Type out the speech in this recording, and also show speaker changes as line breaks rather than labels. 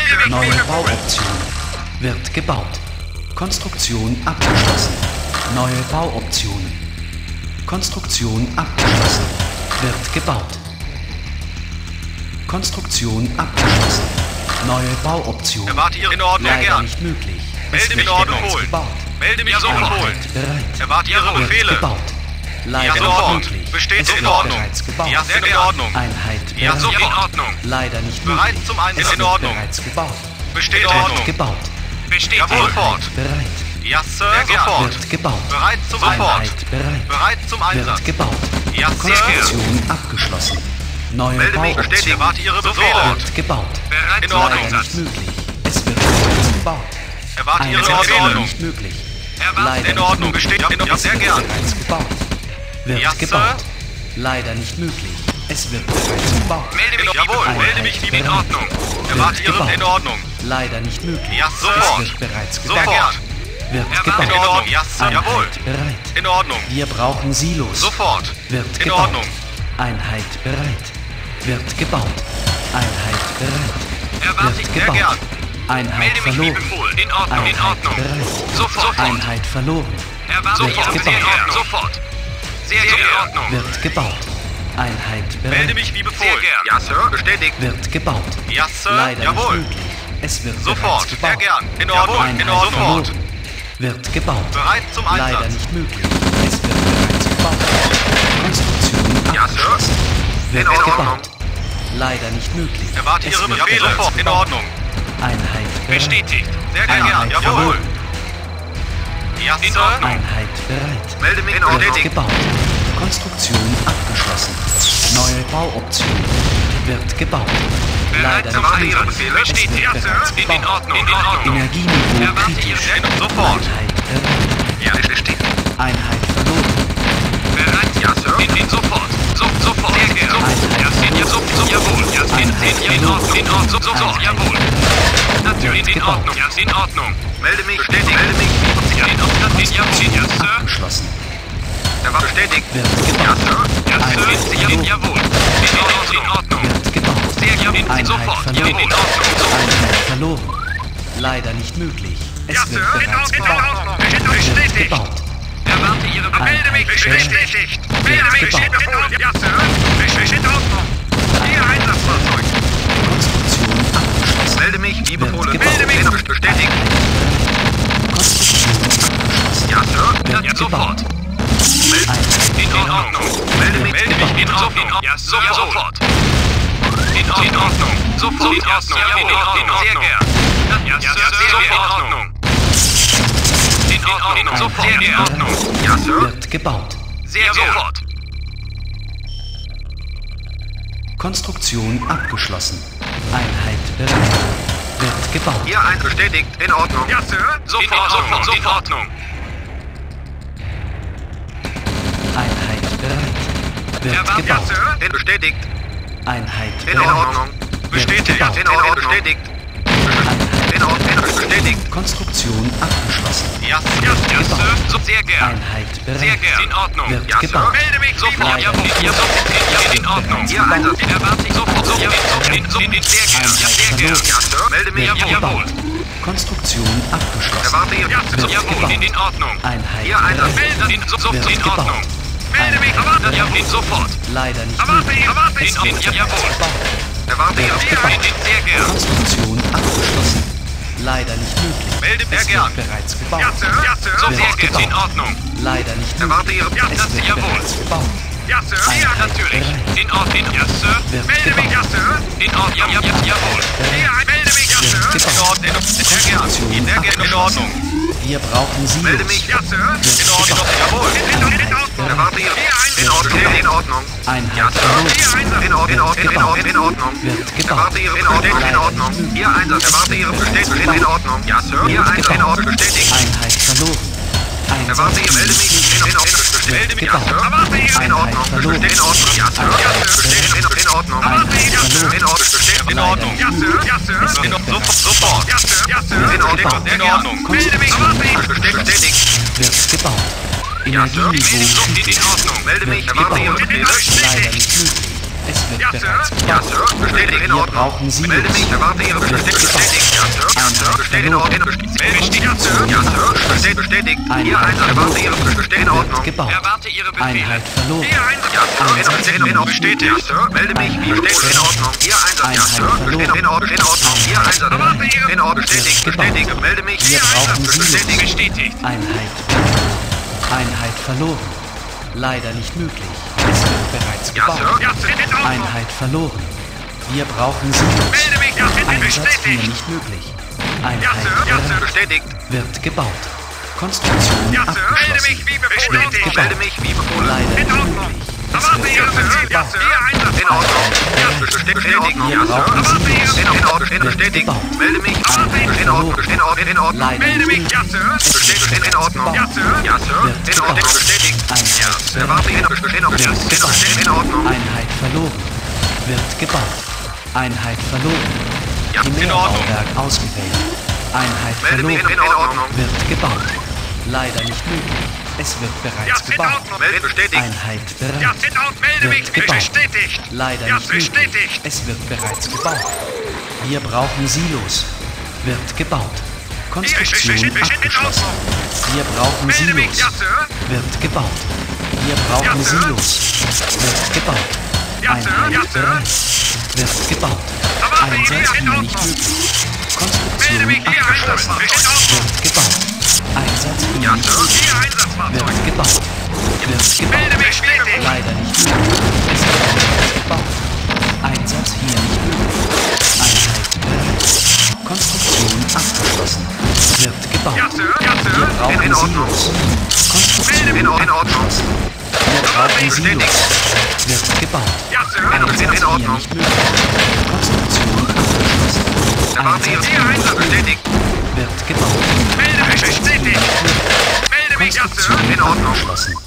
Neue Bauoption. Wird gebaut. Konstruktion abgeschlossen. Neue Bauoptionen. Konstruktion abgeschlossen. Wird gebaut. Konstruktion abgeschlossen. Neue Bauoption.
Erwarte Ihre in Ordnung.
Leider
Gern.
nicht möglich.
Melde mich
bereits
holen.
gebaut.
Melde mich sofort holen.
Einheit bereit.
Erwarte Ihre
Wird
Befehle.
gebaut. Leider
Ja,
nicht
sofort.
möglich.
Besteht
Es
in
wird
Ordnung.
bereits gebaut.
Ja, sehr in Ordnung.
Einheit
Ja,
bereit.
so in Ordnung.
Leider nicht
Bereit
möglich.
zum Einsatz.
Es
In
wird
Ordnung.
bereits gebaut.
Besteht in
Wird
Ordnung.
gebaut.
Besteht
Einheit
sofort.
bereit.
Ja, Sir, sofort.
Wird gebaut.
Bereit zum Sofort.
Einheit bereit.
Bereit zum Einsatz.
Wird gebaut.
Ja, Sir.
Konstruktion abgeschlossen. Neue
Melde mich bestätigt.
Bauoption.
Erwarte Ihre Befehle.
Wird gebaut.
Bereit in
Leider
Ordnung.
nicht möglich. Es wird bereits gebaut.
Erwarte Ihre
Einsatz
Befehle.
nicht möglich.
Erwarte in Ordnung. Besteht ja, sehr
Wird
gern.
bereits gebaut. Wird
Ja, Sir.
gebaut. Leider nicht möglich. Es wird bereits gebaut.
Melde mich, jawohl.
Einheit
Melde mich wie in
bereit.
Ordnung. Erwarte Ihre
gebaut.
in Ordnung.
Leider nicht möglich.
Ja,
Es
sofort.
wird bereits
Sehr
gebaut.
gern.
Wird
Erwarte
gebaut.
in Ordnung. Ja, Sir.
Einheit
Jawohl.
bereit.
In Ordnung.
Wir brauchen Silos.
Sofort.
Wird
In
gebaut.
Ordnung.
Einheit bereit. Wird gebaut. Einheit bereit.
Erwarte
Wird
ich sehr
gebaut.
gern.
Einheit
Melde mich wie
verloren.
befohlen. In Ordnung. In
Einheit
Ordnung.
bereit.
Sofort.
Einheit verloren.
Erwarte
Wird
ich
gebaut.
sehr gern. Sofort. Sehr in Ordnung.
Wird gebaut. Einheit bereit.
Melde mich wie befohlen. Sehr gern. Ja, Sir. Bestätigt.
Wird gebaut.
Ja, Sir.
Leider
Jawohl.
nicht möglich. Es wird
Sofort.
bereits
Sehr
gebaut.
gern. In Ordnung.
Einheit
In Ordnung. Sofort.
verloren. Wird gebaut.
Bereit zum
Leider
Einsatz.
nicht möglich. Es wird bereits gebaut. Konstruktion
Ja, Sir.
abgeschlossen. Wird
In Ordnung.
gebaut. Leider nicht möglich.
Erwarte
Es
Ihre
wird
Befehle.
bereits
In
gebaut.
Ordnung.
Einheit bereit.
Bestätigt. Sehr gern.
Einheit
Jawohl.
verloren.
Ja, in Ordnung.
Einheit bereit.
Melde mich in
Wird
Ordnung.
gebaut. Konstruktion abgeschlossen. Neue Bauoption. Wird gebaut. Leider
Erwarte
nicht
Ihre
möglich.
Befehle.
Es wird
Bestätigt. Ja,
bereits
Sir. In
gebaut.
Ordnung. In Ordnung.
Energieniveau
Erwarte Ihre
kritisch.
Sendung sofort.
Einheit bereit.
Ja, bestätigt.
Einheit verloren.
Bereit, ja, Sir. In sofort. Sofort. Sehr gern. Ja, jawohl. Ja, in Ordnung. In Ordnung. Sofort. Jawohl. Natürlich. In Ordnung. Ja, in Ordnung. Melde mich. Bestätigt. Melde mich. Ja, in Ordnung. Jawohl. Ja, Sir.
Abgeschlossen.
Er war bestätigt.
Wird
Ja,
gebaut.
Sir. Ja, Sir.
Einheit
Jawohl. In Ordnung.
Wird gebaut.
Sehr gern.
Einheit
Sofort. Ja,
verloren.
in Ordnung.
Einheit verloren. Leider nicht möglich. Es
Ja,
wird
Sir.
bereits
In
gebaut.
Ordnung.
Wird
Bestätigt.
gebaut.
Erwarte Ihre Melde mich. Bestätigt. Melde mich.
gebaut.
Ja, Sir. In Ordnung. Ihr Einsatzfahrzeug.
Konstruktion abgeschlossen.
Melde mich. Wie
Wird
befohlen.
gebaut.
Melde mich. Bestätigt.
Konstruktion abgeschlossen.
Ja, Sir.
Wird
Ja,
gebaut.
sofort. In Ordnung. Melde mich. In Ordnung. Ja, sofort. In Ordnung. Sofort. In Ordnung. Sehr gern. Ja, Sir. In Ordnung. In Ordnung. Sofort. In Ordnung. Ja, Sir.
Wird gebaut.
Sehr sofort.
Konstruktion abgeschlossen. Einheit bereit. Wird gebaut.
Hier eins bestätigt. In Ordnung. Ja, Sir. Sofort. In Ordnung.
Einheit bereit. Wird
Ja,
gebaut.
Sir. Bestätigt.
Einheit
In
bereit.
Ordnung. Bestätigt.
gebaut.
In Ordnung. Bestätigt. In Ordnung. Bestätigt.
Konstruktion abgeschlossen.
Ja, Sir. Sehr gern.
Einheit bereit.
Sehr gern. In Ordnung.
Wird
Ja,
gebaut.
Sir. Melde mich sofort.
Leider
Jawohl.
nicht
Ja, sofort. In Ordnung.
Bereits
Hier
gebaut.
Einsatz. Erwarte ich sofort. Sehr gern. Ja, sehr gern. Ja, Sir. Melde mich.
Wird
Jawohl.
gebaut. Konstruktion abgeschlossen.
Erwarte ich. Ja,
Wird
jawohl.
gebaut.
In Ordnung.
Einheit
Hier Einsatz.
bereit.
Melde in sofort.
Wird
In Ordnung.
gebaut.
Melde mich. Erwarte. Ja, in sofort.
Leider nicht
Erwarte
möglich.
ich. Erwarte ich.
Es wird
Jawohl.
bereits gebaut.
Erwarte ich. Sehr gern.
Konstruktion abgeschlossen. Leider nicht möglich.
Melde
Es
sehr gern.
wird bereits gebaut.
Ja, Sir. Ja, Sir.
Wird
Sehr gern. In
gebaut.
Ordnung.
Leider nicht
Erwarte
möglich.
Ihre. Ja,
Es
das
wird
jawohl.
bereits gebaut.
Ja, Sir. Ja,
Einheit
natürlich.
bereit.
In Ordnung. Ja, Sir.
Wird
Melde mich. Ja,
gebaut.
Sir. In Ordnung. Jawohl. Ja, melde mich. Ja, Sir.
gebaut.
In Ordnung. Sehr gern.
Konstruktion
Sehr gern. In Ordnung.
Wir brauchen Silos.
Melde mich. Ja, Sir.
Wird
In Ordnung.
gebaut.
Jawohl. In Ordnung. Erwarte Ihre. In Ordnung. In Ordnung.
Einheit
Ja, Sir.
verloren.
In Ordnung. In Ordnung.
Wird gebaut.
Erwarte Ihre. In Ordnung. In Ordnung. Ihr Einsatz. Erwarte Ihre Bestätigung. In Ordnung. Ja, Sir. Ihr Einsatz. In Ordnung. Bestätigt.
Einheit verloren.
Erwarte Ihre. Melde mich. In Ordnung. Melde mich. Ja, Sir. Erwarte Ihre. In Ordnung. Bestätigt. In Ordnung. Ja, Sir. Ja, Sir. Bestätigt. In Ordnung. Erwarte Ihre. Ja, Sir. In Ordnung. Bestätigt. In Ordnung. Ja, Sir. Ja, Sir. In Ordnung. Sofort. Ja, Sir. Ja, Sir. In Ordnung. In Ordnung. Melde mich. Erwarte Ihre. Bestätigt.
Wird gebaut.
Ja, Sir.
Energieniveau
In Ordnung. Melde mich.
wird
Erwarte
gebaut.
Ihre.
Leider nicht möglich. Es wird
Ja,
bereits
Sir. Ja,
gebaut.
Sir. Bestätigt in
Wir
Ordnung.
brauchen Silos.
Melde mich, erwarte Ihre
Wird
Bestätigung. Bestätigt. Ja, Sir. Ja, Sir. Bestätigt in Ordnung. Bestätigt. Ja, Sir. Ja, Sir. Bestätigt. Ihr Einsatz. Erwarte Ihre Bestätigung. In Ordnung.
Gebaut.
Erwarte Ihre Befehle.
Einheit verloren.
Ihr Einsatz. Ja, Sir. In Ordnung. Bestätigt. Ja, Sir. Melde mich. Bestätigt. In Ordnung. Ihr Einsatz. Ja, Sir. Bestätigt. In Ordnung. In Ordnung. Ihr Einsatz. Erwarte Ihre. In Ordnung. Bestätigt. Bestätigt. Melde mich.
Wir
Ihr
brauchen
Einsatz.
Silos.
Bestätigt. Bestätigt.
Einheit verloren. Leider nicht möglich. Es wird bereits
Ja,
gebaut.
Sir. Ja, Sir. In Ordnung.
Einheit verloren. Wir brauchen Silos.
Melde mich. Ja, Sir.
Einsatz hier
Bestätigt.
nicht möglich.
Ja,
Einheit
Sir. Ja, Sir.
bereit.
Bestätigt.
Wird gebaut. Konstruktion
Ja, Sir. Melde
abgeschlossen.
mich wie befohlen.
Wird
Bestätigt.
gebaut.
Melde mich wie befohlen.
Leider
In
nicht
Ordnung.
möglich. Es
Erwarte
wird
Ihre
bereits
Befehle. Ja,
gebaut.
Sir. Ihr Einsatz. In Ordnung. Ja, bestätigt. In Ordnung.
Wir
Ja, Sir.
brauchen
Erwarte
Silos.
Ihre. In Ordnung.
Wird
Bestätigt.
gebaut.
Melde mich. In Ordnung. In Ordnung. In Ordnung.
Leider
Melde mich.
nicht
Ja, Sir. Bestätigt. In Ordnung. Ja, Sir. Ja, Sir.
Wird
In Ordnung.
gebaut.
Bestätigt. Ja,
Einheit
erwarte Ihre. Ja, in Ordnung.
Einheit verloren. Wird gebaut. Einheit verloren.
Ja, in Ordnung.
Primärbauwerk ausgewählt. Einheit
Melde mich.
verloren.
In Ordnung.
Wird gebaut. Leider nicht möglich. Es wird
Ja,
bereits
in
gebaut.
Ordnung. Melde bestätigt.
Einheit
Ja,
bereit.
in Ordnung. Melde mich.
Wird gebaut.
Bestätigt.
Leider
Ja,
nicht möglich.
bestätigt.
Es wird bereits gebaut. Wir brauchen Silos. Wird gebaut. Konstruktion abgeschlossen. Wir brauchen
Melde mich.
Silos.
Ja, Sir.
Wird gebaut. Wir brauchen
Ja, Sir.
Silos. Wird gebaut.
Ja, Sir. Ja,
Einheit
Sir.
bereit. Wird gebaut.
Erwarte
Einsatz
Ihre. In
hier nicht
Ordnung.
möglich.
Melde
Konstruktion
mich. Ihr Einsatz.
abgeschlossen.
In Ordnung.
Wird gebaut. Einsatz hier
Ja,
nicht
Sir.
möglich.
Ihr Einsatzfahrzeug.
Wird gebaut. Wird
Melde
gebaut.
mich. Bestätigt.
Leider nicht möglich. Es wird bereits gebaut. Einsatz hier nicht möglich. Einheit bereit. Konstruktion abgeschlossen. Wird gebaut.
Ja, Sir. Ja,
Wir
Sir.
brauchen
In Ordnung.
Silos. Konstruktion
In Ordnung.
abgeschlossen. Wir brauchen
bestätigt.
Silos. Wird gebaut.
Ja, Sir.
Einsatz
In
hier
Ordnung.
nicht möglich. Konstruktion abgeschlossen.
Erwarte
Einsatz
Ihr Einsatz. Bestätigt.
wird gebaut.
Melde mich.
Einsatz hier
Bestätigt.
nicht möglich.
Melde mich. Ja, Sir.
Konstruktion
In Ordnung.
abgeschlossen.